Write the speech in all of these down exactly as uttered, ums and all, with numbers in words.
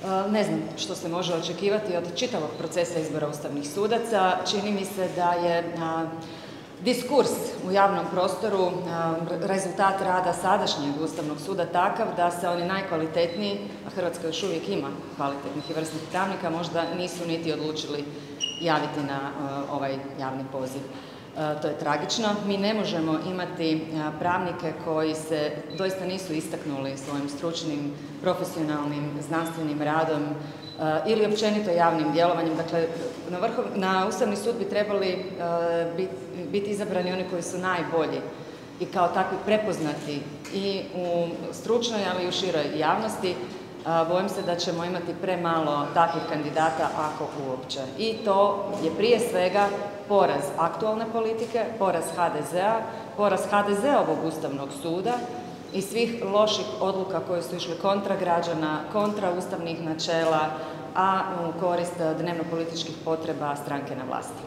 Ne znam što se može očekivati od čitavog procesa izbora ustavnih sudaca. Čini mi se da je diskurs u javnom prostoru rezultat rada sadašnjeg Ustavnog suda takav da se oni najkvalitetniji, a Hrvatska još uvijek ima kvalitetnih i vrsnih pravnika, možda nisu niti odlučili javiti na ovaj javni poziv. To je tragično. Mi ne možemo imati pravnike koji se doista nisu istaknuli svojim stručnim, profesionalnim, znanstvenim radom ili općenito javnim djelovanjem. Dakle, na, vrhov, na Ustavni sud bi trebali biti, biti izabrani oni koji su najbolji i kao takvi prepoznati i u stručnoj, ali i u široj javnosti. Bojim se da ćemo imati premalo takvih kandidata, ako uopće. I to je prije svega poraz aktualne politike, poraz ha de zea, poraz ha de zeovog Ustavnog suda i svih loših odluka koje su išle kontra građana, kontra ustavnih načela, a u korist dnevno-političkih potreba stranke na vlasti.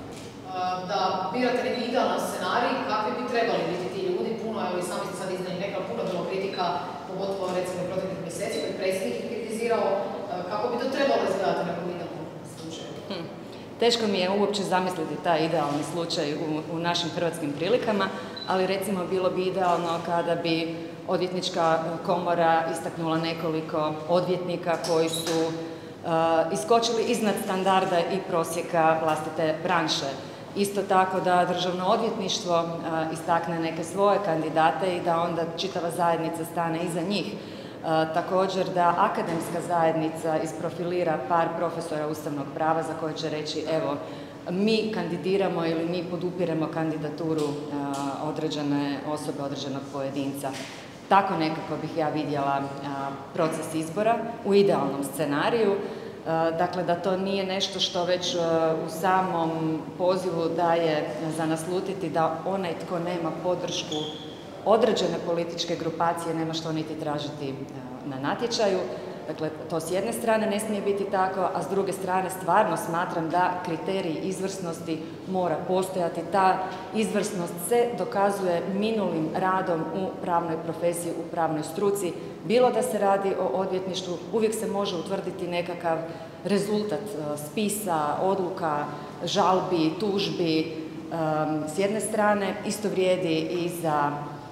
Da birate neki idealan scenarij, kakvi bi trebali biti ti ljudi, puno, evo i sami ste sad iznali neka, puno bilo kritika, pogotovo recimo u proteklih mjeseci, kad predsjednik je kritizirao, kako bi to trebalo izgledati na nekom idealnom slučaju? Hmm. Teško mi je uopće zamisliti taj idealni slučaj u, u našim hrvatskim prilikama, ali recimo bilo bi idealno kada bi odvjetnička komora istaknula nekoliko odvjetnika koji su uh, iskočili iznad standarda i prosjeka vlastite branše. Isto tako da Državno odvjetništvo uh, istakne neke svoje kandidate i da onda čitava zajednica stane iza njih. Uh, također da akademska zajednica isprofilira par profesora ustavnog prava za koje će reći evo, mi kandidiramo ili mi podupiremo kandidaturu uh, određene osobe, određenog pojedinca. Tako nekako bih ja vidjela uh, proces izbora u idealnom scenariju. Uh, dakle, da to nije nešto što već uh, u samom pozivu daje za naslutiti da onaj tko nema podršku određene političke grupacije nema što niti tražiti uh, na natječaju. Dakle, to s jedne strane ne smije biti tako, a s druge strane stvarno smatram da kriterij izvrsnosti mora postojati. Ta izvrsnost se dokazuje minulim radom u pravnoj profesiji, u pravnoj struci. Bilo da se radi o odvjetništvu, uvijek se može utvrditi nekakav rezultat spisa, odluka, žalbi, tužbi. S jedne strane isto vrijedi i za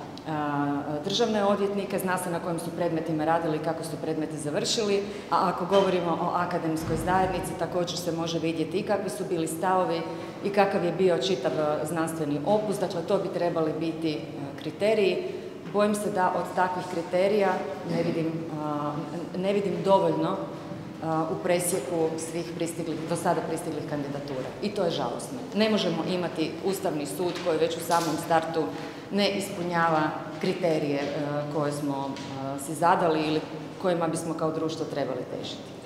državne odvjetnike, zna se na kojim su predmetima radili i kako su predmeti završili, a ako govorimo o akademskoj zajednici, također se može vidjeti i kakvi su bili stavovi i kakav je bio čitav znanstveni opus, dakle to bi trebali biti kriteriji. Bojim se da od takvih kriterija ne vidim, ne vidim dovoljno u presjeku svih pristiglih, do sada pristiglih kandidatura. I to je žalosno. Ne možemo imati Ustavni sud koji već u samom startu ne ispunjava kriterije koje smo si zadali ili kojima bismo kao društvo trebali težiti.